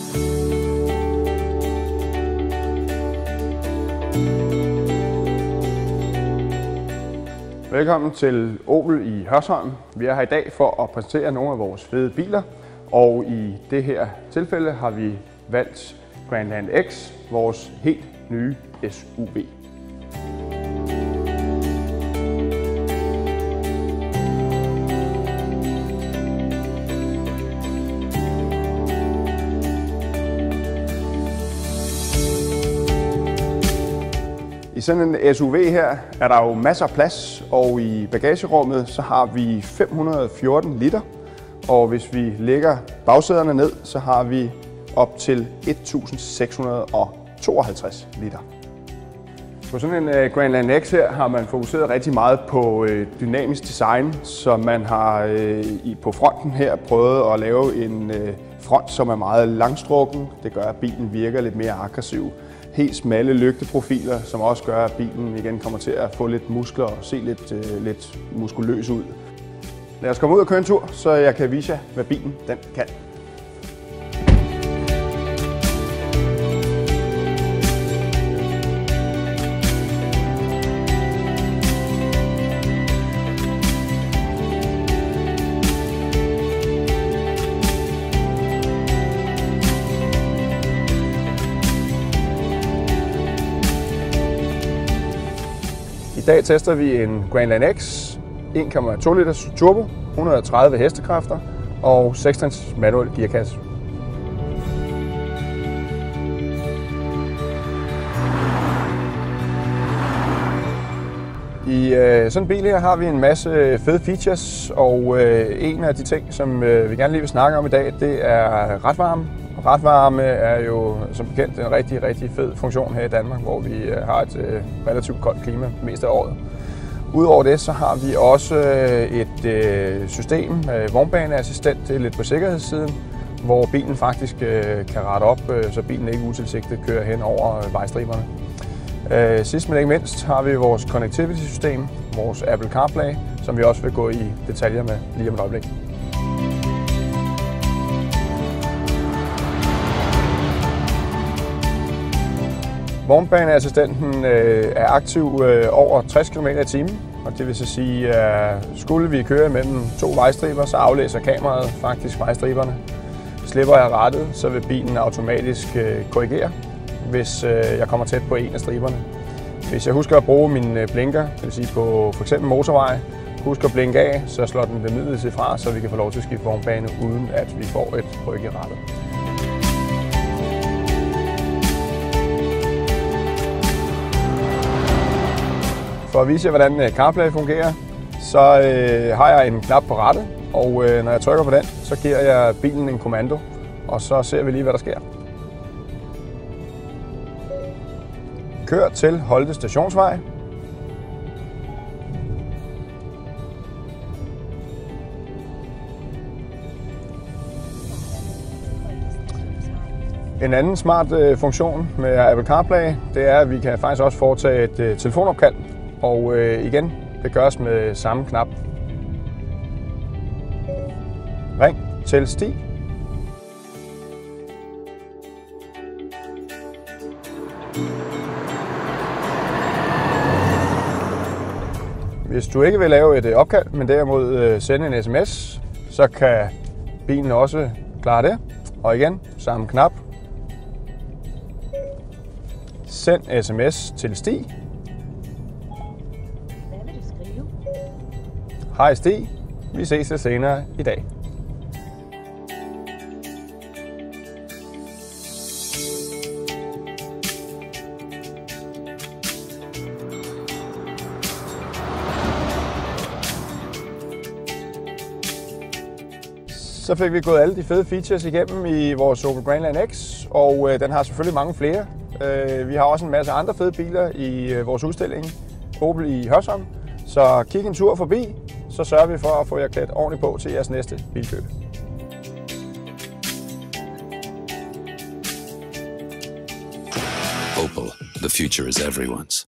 Velkommen til Opel i Hørsholm. Vi er her i dag for at præsentere nogle af vores fede biler, og i det her tilfælde har vi valgt Grandland X, vores helt nye SUV. I sådan en SUV her er der jo masser af plads, og i bagagerummet så har vi 514 liter. Og hvis vi lægger bagsæderne ned, så har vi op til 1652 liter. På sådan en Grandland X her har man fokuseret rigtig meget på dynamisk design, så man har på fronten her prøvet at lave en front, som er meget langstrukken. Det gør, at bilen virker lidt mere aggressiv. Helt smalle lygteprofiler, som også gør, at bilen igen kommer til at få lidt muskler og se lidt muskuløs ud. Lad os komme ud og køre en tur, så jeg kan vise jer, hvad bilen den kan. I dag tester vi en Grandland X, 1,2 liters turbo, 130 hestekræfter og 6-trins manuel gearkasse. I sådan en bil her har vi en masse fede features, og en af de ting, som vi gerne lige vil snakke om i dag, det er ratvarme. Ratvarme er jo som bekendt en rigtig fed funktion her i Danmark, hvor vi har et relativt koldt klima mest af året. Udover det så har vi også et system, vognbaneassistent, det er lidt på sikkerhedssiden, hvor bilen faktisk kan rette op, så bilen ikke utilsigtet kører hen over vejstriberne. Sidst men ikke mindst har vi vores connectivity-system, vores Apple CarPlay, som vi også vil gå i detaljer med lige om et øjeblik. Vognbaneassistenten er aktiv over 60 km/t, og det vil så sige, at skulle vi køre mellem to vejstriber, så aflæser kameraet faktisk vejstriberne. Slipper jeg rattet, så vil bilen automatisk korrigere, hvis jeg kommer tæt på en af striberne. Hvis jeg husker at bruge min blinker, det vil sige på f.eks. motorvej, husk at blinke af, så slår den det midlertidigt fra, så vi kan få lov til at skifte vognbane, uden at vi får et ryk i rattet. For at vise jer, hvordan CarPlay fungerer, så har jeg en knap på rattet, og når jeg trykker på den, så giver jeg bilen en kommando, og så ser vi lige, hvad der sker. Kør til Holte Stationsvej. En anden smart funktion med Apple CarPlay, det er, at vi kan faktisk også foretage et telefonopkald. Og igen, det gøres med samme knap. Ring til Stig. Hvis du ikke vil lave et opkald, men derimod sende en sms, så kan bilen også klare det. Og igen, samme knap. Send sms til Stig. Hej Stig, vi ses lidt senere i dag. Så fik vi gået alle de fede features igennem i vores Opel Grandland X, og den har selvfølgelig mange flere. Vi har også en masse andre fede biler i vores udstilling, Opel i Hørsholm. Så kig en tur forbi, så sørger vi for at få jer klædt ordentligt på til jeres næste bilkøb. Opel, the future is everyone's.